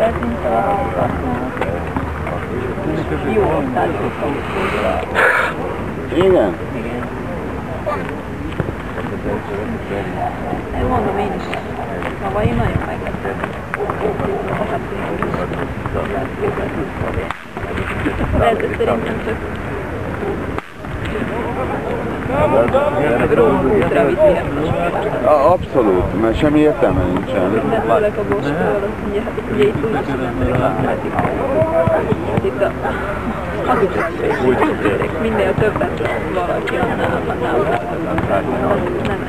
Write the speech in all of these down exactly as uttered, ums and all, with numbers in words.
Jó osztályok autóra. Igen? Én mondom én is. Szóval én nagyon meglepődöm. De ez szerintem csak rómútra viszi. Abszolút, mert semmi értelme nincsen. De főleg a Bosról, ugye, ugye itt úgy is emberek látjuk. Hát itt a hazugság. Minél többet valaki annál, annál nem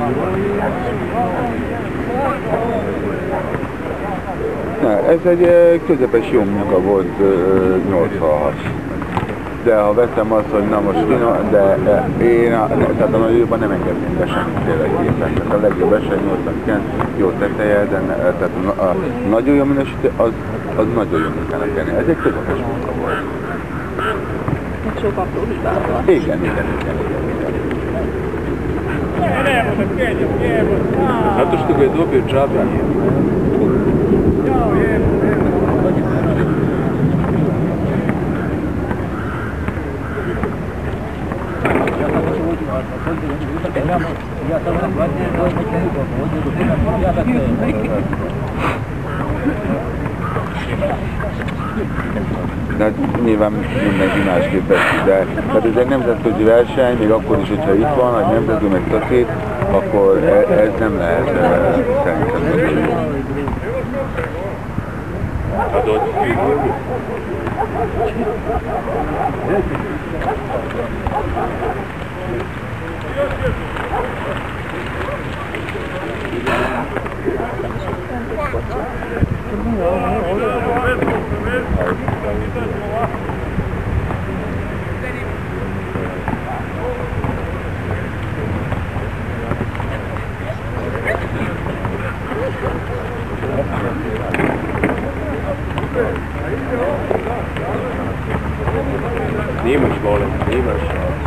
Na, ez egy közepes jó munka volt nyolcvanhat. De ha vettem azt, hogy na most finom, de én a, tehát a nagyobban nem engedném be semmiféle képen. Tehát a legjobb eset nyolcvankilenc jó teteje, de ne, tehát a, a nagyon jó minősítő, az, az nagyon jó munkának kenni. Ez egy közepes munka volt. Sok apró hibával. Igen, igen, igen, igen, igen. Zato što ga je dobio džabe. De nyilván mindenki másképp veszi, de tehát ez egy nemzetközi verseny, még akkor is, hogyha itt van, hogy nemzetközi meg szakít, akkor ez nem lehet szerintem. Adod. Snimaš, volim, snimaš.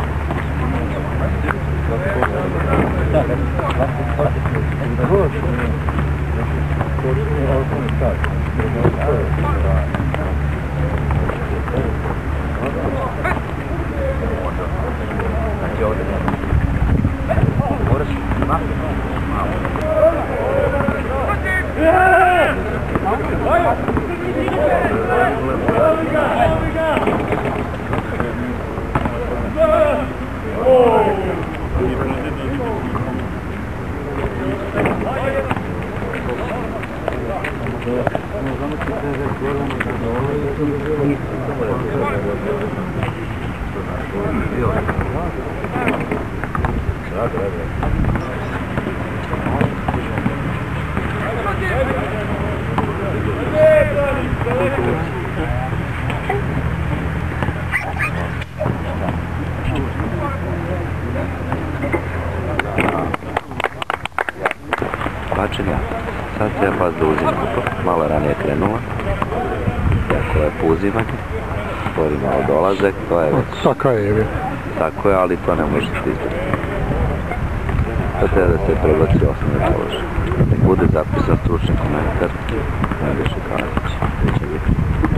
Bačenja. Sad treba pas da uzimamo to. Malo ranije krenula. Jako je uzimanje. Stvori malo dolazak. To je već... Tako je. Tako je, ali to ne možete izdati. To treba da se prebaci osnovne položaje. Nek bude zapisan stručni komentar. Najviše Kalajić. Neće biti.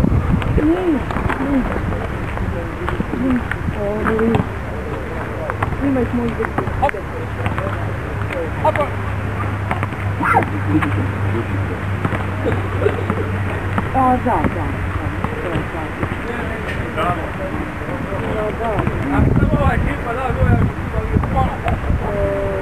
Ima ih možda. Opa! A, da, da. Da, da. A samo ova ekipa, da, goja,